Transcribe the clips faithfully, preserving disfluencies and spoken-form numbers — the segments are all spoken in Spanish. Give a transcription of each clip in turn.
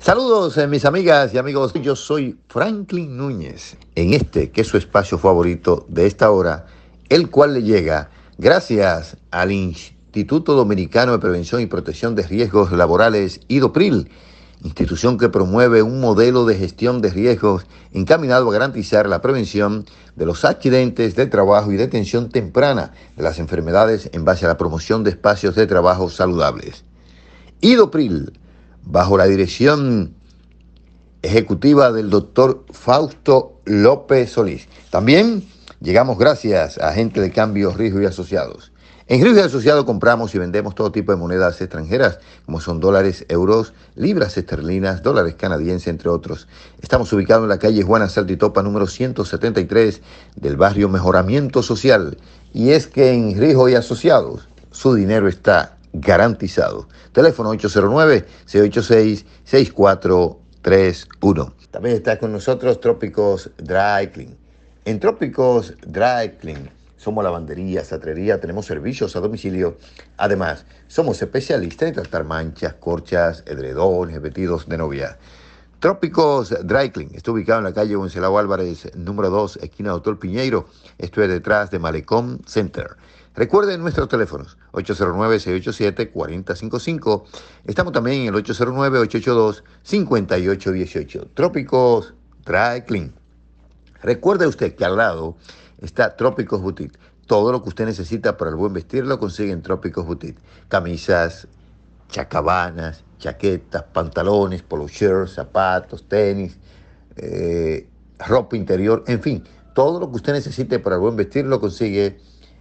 Saludos, eh, mis amigas y amigos. Yo soy Franklin Núñez, en este que es su espacio favorito de esta hora, el cual le llega gracias al Instituto Dominicano de Prevención y Protección de Riesgos Laborales, IDOPRIL, institución que promueve un modelo de gestión de riesgos encaminado a garantizar la prevención de los accidentes de trabajo y detención temprana de las enfermedades en base a la promoción de espacios de trabajo saludables. IDOPRIL, bajo la dirección ejecutiva del doctor Fausto López Solís. También llegamos gracias a Agente de Cambio Riesgo y Asociados. En Riesgo y Asociados compramos y vendemos todo tipo de monedas extranjeras, como son dólares, euros, libras esterlinas, dólares canadienses, entre otros. Estamos ubicados en la calle Juana Saltitopa, número ciento setenta y tres, del barrio Mejoramiento Social. Y es que en Riesgo y Asociados, su dinero está garantizado. Teléfono ocho cero nueve, seis ocho seis, seis cuatro tres uno. También está con nosotros Trópicos Dry Clean. En Trópicos Dry Clean somos lavandería, satrería, tenemos servicios a domicilio. Además, somos especialistas en tratar manchas, corchas, edredones, vestidos de novia. Trópicos Dry Clean está ubicado en la calle Wenceslao Álvarez, número dos, esquina Doctor Piñeiro. Esto es detrás de Malecón Center. Recuerden nuestros teléfonos, ocho cero nueve, seis ocho siete, cuatro cero cinco cinco. Estamos también en el ocho cero nueve, ocho ocho dos, cinco ocho uno ocho. Trópicos Dry Clean. Recuerde usted que al lado está Trópicos Boutique. Todo lo que usted necesita para el buen vestir lo consigue en Trópicos Boutique. Camisas, chacabanas, chaquetas, pantalones, polo shirts, zapatos, tenis, eh, ropa interior, en fin. Todo lo que usted necesite para el buen vestir lo consigue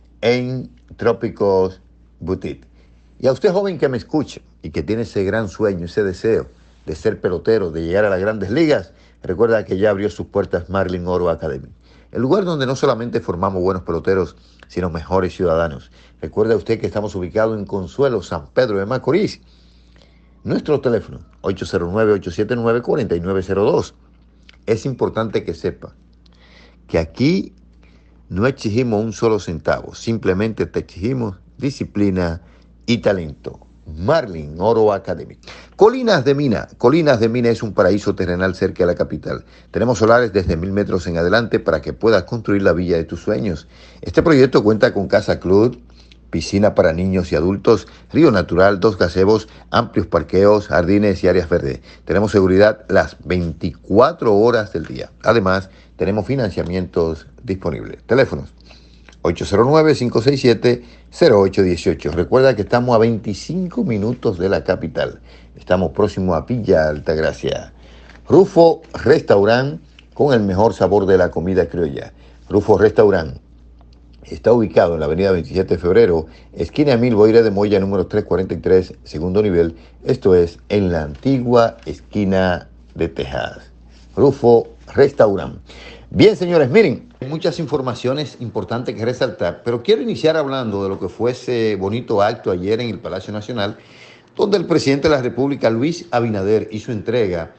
en Trópicos Boutique. Y a usted, joven, que me escuche y que tiene ese gran sueño, ese deseo de ser pelotero, de llegar a las grandes ligas, recuerda que ya abrió sus puertas Marlin Oro Academy, el lugar donde no solamente formamos buenos peloteros, sino mejores ciudadanos. Recuerda usted que estamos ubicados en Consuelo, San Pedro de Macorís. Nuestro teléfono, ocho cero nueve, ocho siete nueve, cuatro nueve cero dos. Es importante que sepa que aquí no exigimos un solo centavo, simplemente te exigimos disciplina y talento. Marlin Oro Academy. Colinas de Mina. Colinas de Mina es un paraíso terrenal cerca de la capital. Tenemos solares desde mil metros en adelante para que puedas construir la villa de tus sueños. Este proyecto cuenta con casa club, piscina para niños y adultos, río natural, dos gazebos, amplios parqueos, jardines y áreas verdes. Tenemos seguridad las veinticuatro horas del día. Además, tenemos financiamientos disponibles. Teléfonos ocho cero nueve, cinco seis siete, cero ocho uno ocho. Recuerda que estamos a veinticinco minutos de la capital. Estamos próximos a Villa Altagracia. Rufo Restaurant, con el mejor sabor de la comida criolla. Rufo Restaurant está ubicado en la avenida veintisiete de febrero, esquina Emil Boire de Moya, número trescientos cuarenta y tres, segundo nivel. Esto es en la antigua esquina de Texas. Rufo Restaurant. Bien, señores, miren, hay muchas informaciones importantes que resaltar, pero quiero iniciar hablando de lo que fue ese bonito acto ayer en el Palacio Nacional, donde el presidente de la República, Luis Abinader, hizo entrega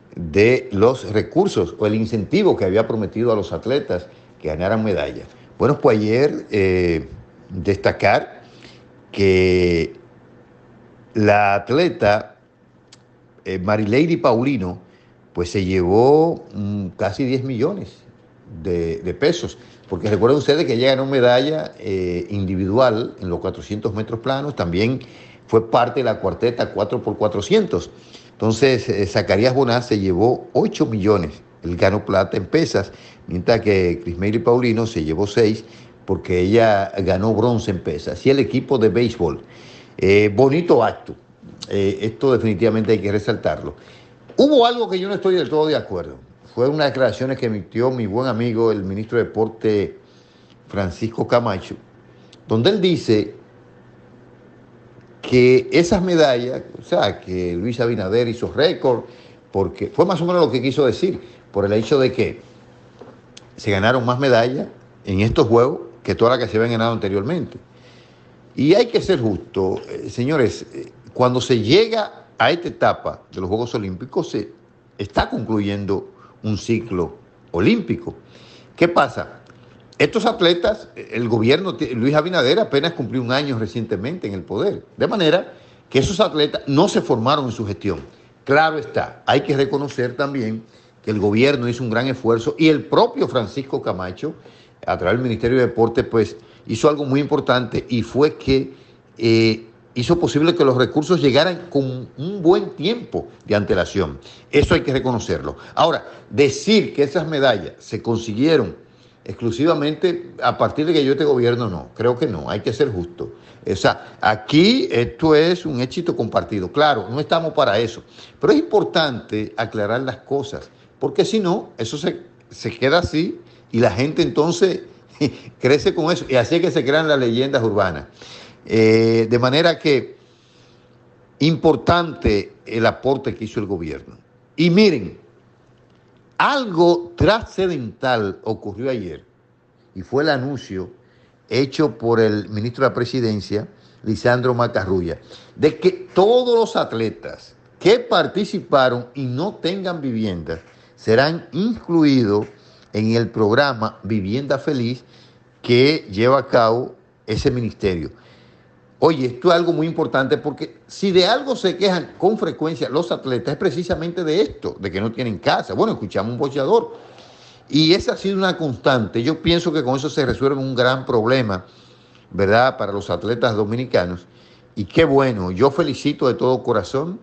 de los recursos o el incentivo que había prometido a los atletas que ganaran medallas. Bueno, pues ayer eh, destacar que la atleta eh, Marileidi Paulino pues se llevó mmm, casi diez millones de, de pesos, porque recuerden ustedes que ella ganó medalla eh, individual en los cuatrocientos metros planos, también fue parte de la cuarteta cuatro por cuatrocientos. Entonces, eh, Zacarías Bonás se llevó ocho millones, él ganó plata en pesas, mientras que Crismeiri Paulino se llevó seis, porque ella ganó bronce en pesas. Y el equipo de béisbol, eh, bonito acto, eh, esto definitivamente hay que resaltarlo. Hubo algo que yo no estoy del todo de acuerdo. Fueron unas declaraciones que emitió mi buen amigo, el ministro de Deporte, Francisco Camacho, donde él dice que esas medallas, o sea, que Luis Abinader hizo récord, porque fue más o menos lo que quiso decir, por el hecho de que se ganaron más medallas en estos Juegos que todas las que se habían ganado anteriormente. Y hay que ser justo, eh, señores, eh, cuando se llega a esta etapa de los Juegos Olímpicos se está concluyendo un ciclo olímpico. ¿Qué pasa? Estos atletas, el gobierno, Luis Abinader apenas cumplió un año recientemente en el poder, de manera que esos atletas no se formaron en su gestión. Claro está, hay que reconocer también que el gobierno hizo un gran esfuerzo y el propio Francisco Camacho, a través del Ministerio de Deportes, pues hizo algo muy importante y fue que eh, hizo posible que los recursos llegaran con un buen tiempo de antelación. Eso hay que reconocerlo. Ahora, decir que esas medallas se consiguieron exclusivamente a partir de que yo este gobierno, no, creo que no, hay que ser justo. O sea, aquí esto es un éxito compartido. Claro, no estamos para eso, pero es importante aclarar las cosas, porque si no, eso se, se queda así y la gente entonces crece con eso, y así es que se crean las leyendas urbanas. Eh, de manera que importante el aporte que hizo el gobierno. Y miren, algo trascendental ocurrió ayer y fue el anuncio hecho por el ministro de la Presidencia, Lisandro Macarrulla, de que todos los atletas que participaron y no tengan viviendas serán incluidos en el programa Vivienda Feliz que lleva a cabo ese ministerio. Oye, esto es algo muy importante porque si de algo se quejan con frecuencia los atletas es precisamente de esto, de que no tienen casa. Bueno, escuchamos un boxeador y esa ha sido una constante. Yo pienso que con eso se resuelve un gran problema, ¿verdad?, para los atletas dominicanos. Y qué bueno, yo felicito de todo corazón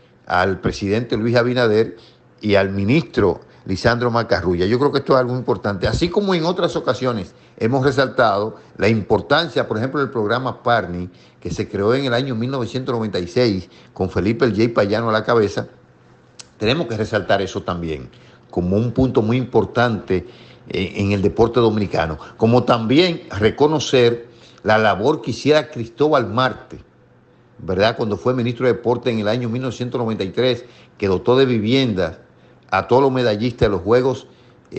al presidente Luis Abinader y al ministro Lisandro Macarrulla. Yo creo que esto es algo importante. Así como en otras ocasiones hemos resaltado la importancia, por ejemplo, del programa Parni, que se creó en el año mil novecientos noventa y seis con Felipe El Jay Payano a la cabeza, tenemos que resaltar eso también como un punto muy importante en el deporte dominicano. Como también reconocer la labor que hiciera Cristóbal Marte, ¿verdad?, cuando fue ministro de Deporte en el año mil novecientos noventa y tres, que dotó de viviendas a todos los medallistas de los Juegos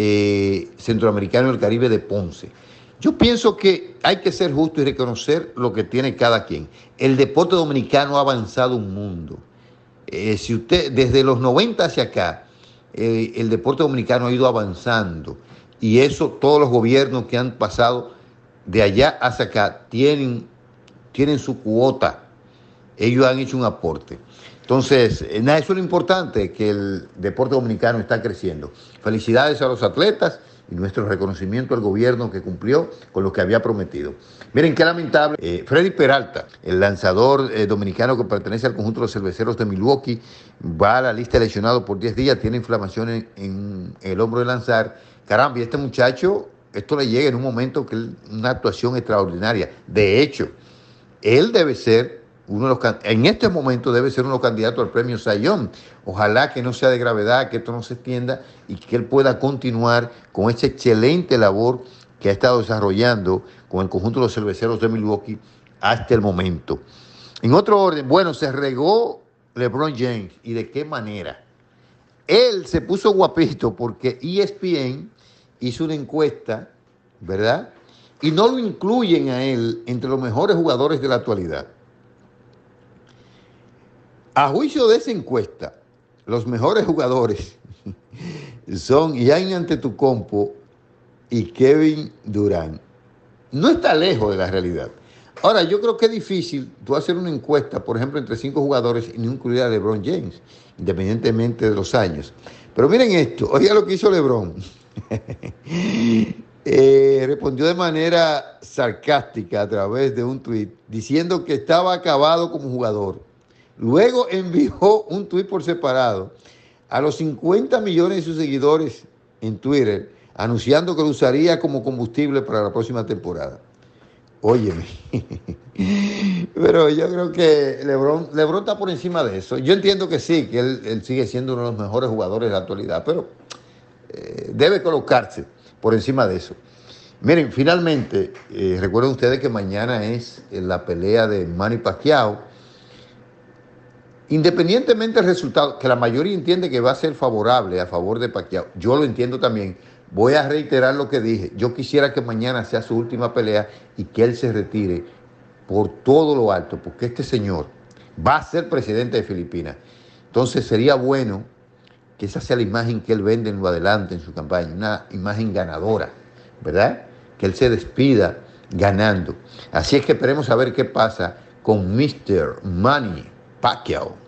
eh, Centroamericanos del Caribe de Ponce. Yo pienso que hay que ser justo y reconocer lo que tiene cada quien. El deporte dominicano ha avanzado un mundo. Eh, si usted, desde los noventa hacia acá, eh, el deporte dominicano ha ido avanzando y eso todos los gobiernos que han pasado de allá hacia acá tienen, tienen su cuota. Ellos han hecho un aporte. Entonces, nada, eso es lo importante, que el deporte dominicano está creciendo. Felicidades a los atletas y nuestro reconocimiento al gobierno que cumplió con lo que había prometido. Miren qué lamentable. Eh, Freddy Peralta, el lanzador eh, dominicano que pertenece al conjunto de los cerveceros de Milwaukee, va a la lista de lesionados por diez días, tiene inflamación en, en el hombro de lanzar. Caramba, y este muchacho, esto le llega en un momento que es una actuación extraordinaria. De hecho, él debe ser uno de los, en este momento debe ser uno de los candidatos al premio Cy Young. Ojalá que no sea de gravedad, que esto no se extienda y que él pueda continuar con esa excelente labor que ha estado desarrollando con el conjunto de los cerveceros de Milwaukee hasta el momento. En otro orden, bueno, se regó LeBron James. ¿Y de qué manera? Él se puso guapito porque E S P N hizo una encuesta, ¿verdad?, y no lo incluyen a él entre los mejores jugadores de la actualidad. A juicio de esa encuesta, los mejores jugadores son Giannis Antetokounmpo y Kevin Durant. No está lejos de la realidad. Ahora, yo creo que es difícil tú hacer una encuesta, por ejemplo, entre cinco jugadores y no incluir a LeBron James, independientemente de los años. Pero miren esto, oiga lo que hizo LeBron. eh, respondió de manera sarcástica a través de un tuit, diciendo que estaba acabado como jugador. Luego envió un tuit por separado a los cincuenta millones de sus seguidores en Twitter, anunciando que lo usaría como combustible para la próxima temporada. Óyeme, pero yo creo que LeBron, LeBron está por encima de eso. Yo entiendo que sí, que él, él sigue siendo uno de los mejores jugadores de la actualidad, pero eh, debe colocarse por encima de eso. Miren, finalmente, eh, recuerden ustedes que mañana es la pelea de Manny Pacquiao. Independientemente del resultado, que la mayoría entiende que va a ser favorable a favor de Pacquiao, yo lo entiendo también. Voy a reiterar lo que dije. Yo quisiera que mañana sea su última pelea y que él se retire por todo lo alto, porque este señor va a ser presidente de Filipinas. Entonces sería bueno que esa sea la imagen que él vende en lo adelante en su campaña, una imagen ganadora, ¿verdad? Que él se despida ganando. Así es que esperemos a ver qué pasa con mister Manny Pacquiao.